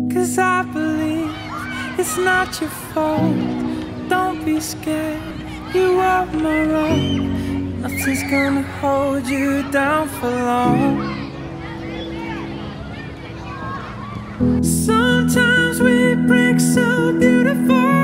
'cause I believe it's not your fault. Don't be scared, you are my own. Nothing's gonna hold you down for long. Sometimes we break so beautiful.